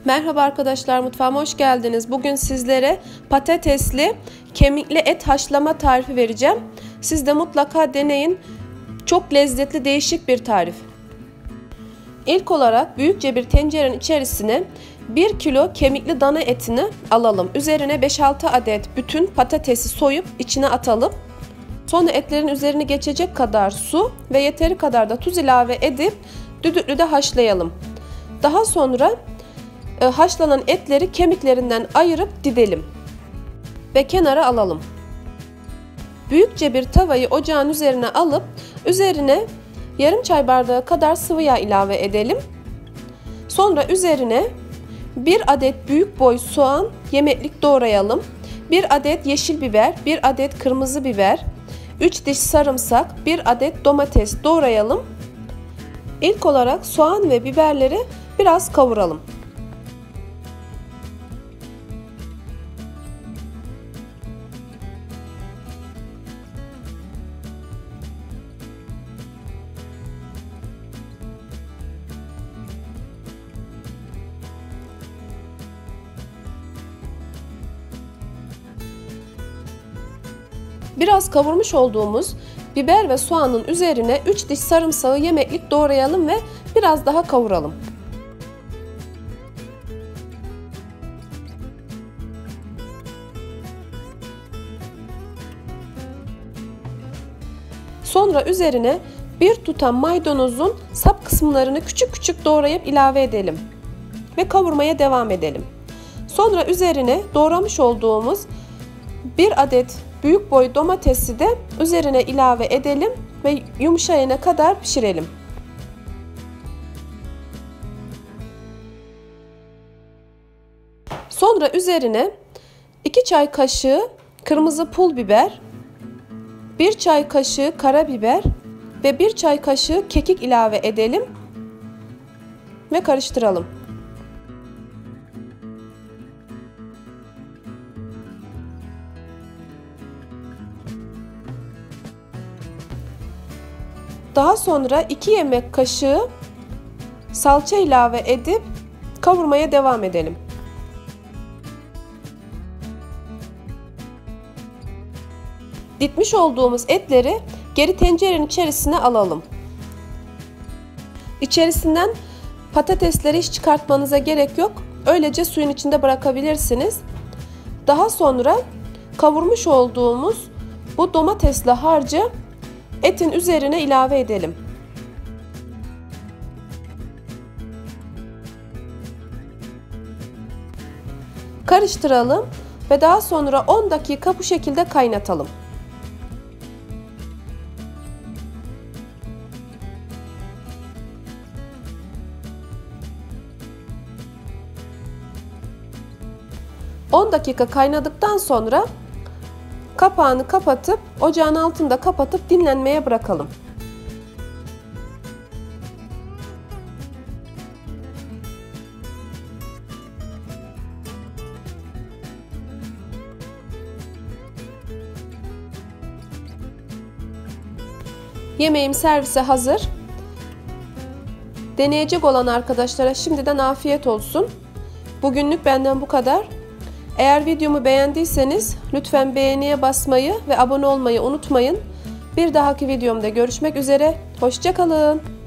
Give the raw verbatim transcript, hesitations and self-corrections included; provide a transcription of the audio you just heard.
Merhaba arkadaşlar, mutfağıma hoş geldiniz. Bugün sizlere patatesli kemikli et haşlama tarifi vereceğim. Siz de mutlaka deneyin. Çok lezzetli, değişik bir tarif. İlk olarak büyükçe bir tencerenin içerisine bir kilo kemikli dana etini alalım. Üzerine beş altı adet bütün patatesi soyup içine atalım. Sonra etlerin üzerine geçecek kadar su ve yeteri kadar da tuz ilave edip düdüklüde haşlayalım. Daha sonra haşlanan etleri kemiklerinden ayırıp didelim ve kenara alalım. Büyükçe bir tavayı ocağın üzerine alıp üzerine yarım çay bardağı kadar sıvı yağ ilave edelim. Sonra üzerine bir adet büyük boy soğan yemeklik doğrayalım. bir adet yeşil biber, bir adet kırmızı biber, üç diş sarımsak, bir adet domates doğrayalım. İlk olarak soğan ve biberleri biraz kavuralım. Biraz kavurmuş olduğumuz biber ve soğanın üzerine üç diş sarımsağı yemeklik doğrayalım ve biraz daha kavuralım. Sonra üzerine bir tutam maydanozun sap kısımlarını küçük küçük doğrayıp ilave edelim ve kavurmaya devam edelim. Sonra üzerine doğramış olduğumuz bir adet büyük boy domatesi de üzerine ilave edelim ve yumuşayana kadar pişirelim. Sonra üzerine iki çay kaşığı kırmızı pul biber, bir çay kaşığı karabiber ve bir çay kaşığı kekik ilave edelim ve karıştıralım. Daha sonra iki yemek kaşığı salça ilave edip kavurmaya devam edelim. Ditmiş olduğumuz etleri geri tencerenin içerisine alalım. İçerisinden patatesleri hiç çıkartmanıza gerek yok. Öylece suyun içinde bırakabilirsiniz. Daha sonra kavurmuş olduğumuz bu domatesli harcı etin üzerine ilave edelim. Karıştıralım ve daha sonra on dakika bu şekilde kaynatalım. on dakika kaynadıktan sonra kapağını kapatıp ocağın altında kapatıp dinlenmeye bırakalım. Yemeğim servise hazır. Deneyecek olan arkadaşlara şimdiden afiyet olsun. Bugünlük benden bu kadar. Eğer videomu beğendiyseniz lütfen beğeniye basmayı ve abone olmayı unutmayın. Bir dahaki videomda görüşmek üzere. Hoşça kalın.